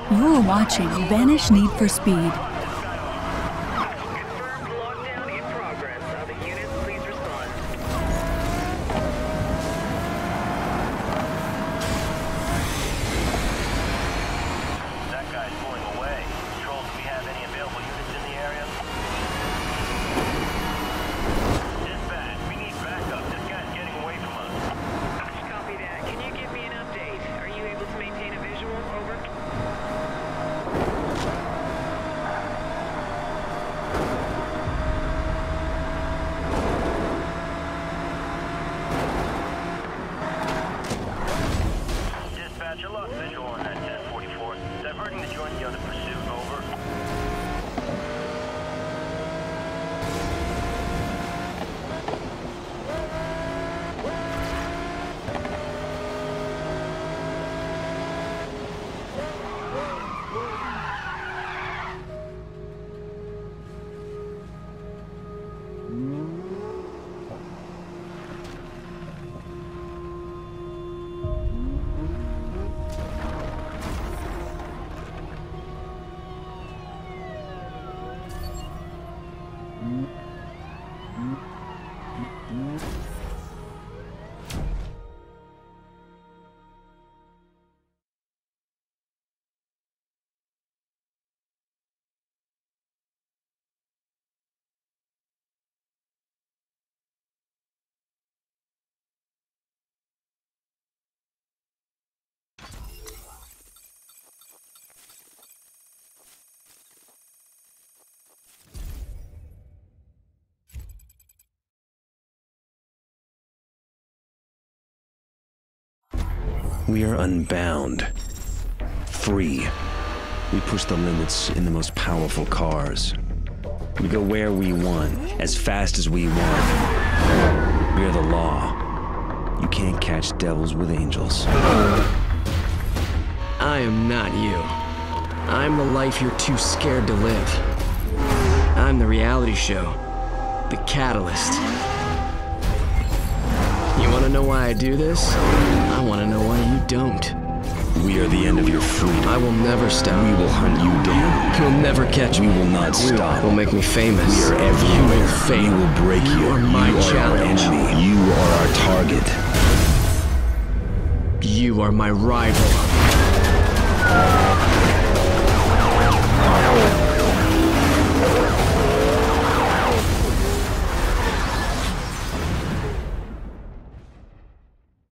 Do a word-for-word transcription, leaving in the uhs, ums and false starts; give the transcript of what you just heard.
You're watching Vanish Need for Speed. We are unbound, free. We push the limits in the most powerful cars. We go where we want, as fast as we want. We are the law. You can't catch devils with angels. I am not you. I'm the life you're too scared to live. I'm the reality show, the catalyst. You want to know why I do this? I want to know why you don't. We are the end of your freedom. I will never stop. We will hunt you down. You'll never catch me. We will not stop. Will make me famous. We are everywhere. You will fail. We will break you. You are my you are challenge. Our enemy. You are our target. You are my rival.